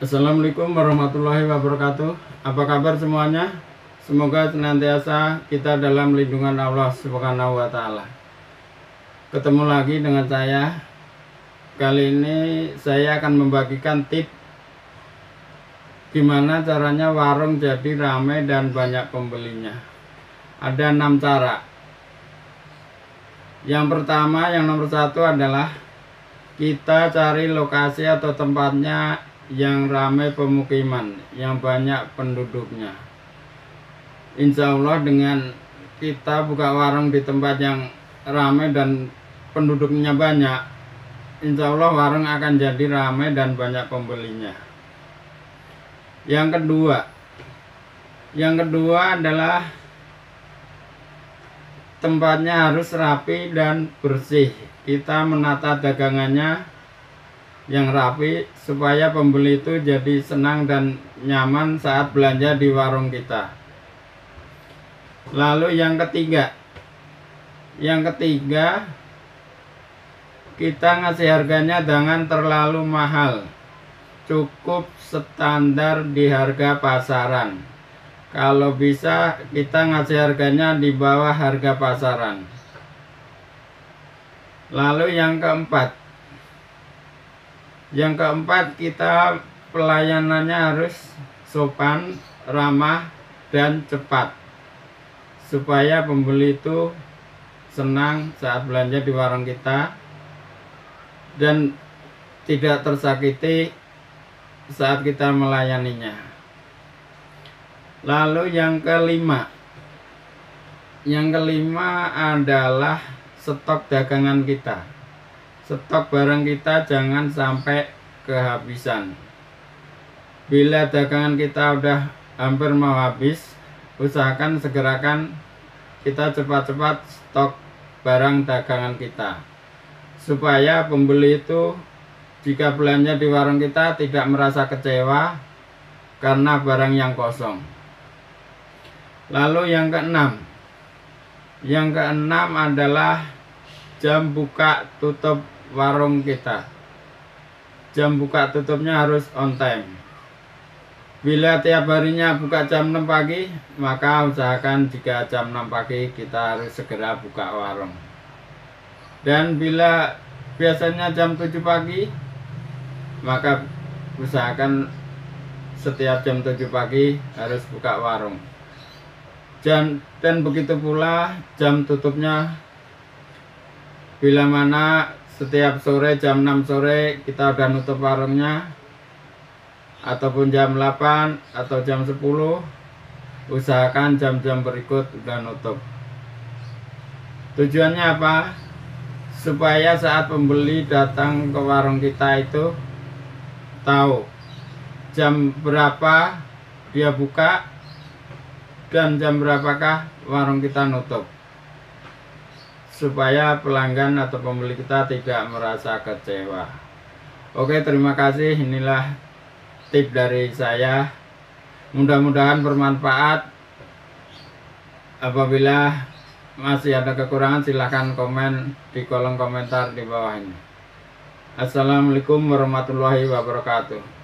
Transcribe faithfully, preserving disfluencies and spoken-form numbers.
Assalamualaikum warahmatullahi wabarakatuh. Apa kabar semuanya? Semoga senantiasa kita dalam lindungan Allah Subhanahu wa Ta'ala. Ketemu lagi dengan saya. Kali ini saya akan membagikan tips gimana caranya warung jadi ramai dan banyak pembelinya. Ada enam cara. Yang pertama, yang nomor satu adalah kita cari lokasi atau tempatnya yang ramai pemukiman, yang banyak penduduknya. Insya Allah dengan kita buka warung di tempat yang ramai dan penduduknya banyak, insya Allah warung akan jadi ramai dan banyak pembelinya. Yang kedua, yang kedua adalah tempatnya harus rapi dan bersih. Kita menata dagangannya yang rapi supaya pembeli itu jadi senang dan nyaman saat belanja di warung kita. Lalu yang ketiga, yang ketiga kita ngasih harganya jangan terlalu mahal, cukup standar di harga pasaran. Kalau bisa kita ngasih harganya di bawah harga pasaran. Lalu yang keempat, Yang keempat, kita pelayanannya harus sopan, ramah, dan cepat supaya pembeli itu senang saat belanja di warung kita dan tidak tersakiti saat kita melayaninya. Lalu yang kelima, yang kelima adalah stok dagangan kita. Stok barang kita jangan sampai kehabisan. Bila dagangan kita udah hampir mau habis, usahakan segerakan kita cepat-cepat stok barang dagangan kita, supaya pembeli itu jika belanja di warung kita tidak merasa kecewa karena barang yang kosong. Lalu yang keenam, yang keenam adalah jam buka tutup warung kita. Jam buka tutupnya harus on time. Bila tiap harinya buka jam enam pagi, maka usahakan jika jam enam pagi kita harus segera buka warung. Dan bila biasanya jam tujuh pagi, maka usahakan setiap jam tujuh pagi harus buka warung. Dan, dan begitu pula jam tutupnya. Bila mana setiap sore jam enam sore kita udah nutup warungnya, ataupun jam delapan atau jam sepuluh, usahakan jam-jam berikut udah nutup. Tujuannya apa? Supaya saat pembeli datang ke warung kita itu tahu jam berapa dia buka dan jam berapakah warung kita nutup, supaya pelanggan atau pembeli kita tidak merasa kecewa. Oke, terima kasih. Inilah tips dari saya. Mudah-mudahan bermanfaat. Apabila masih ada kekurangan, silahkan komen di kolom komentar di bawah ini. Assalamualaikum warahmatullahi wabarakatuh.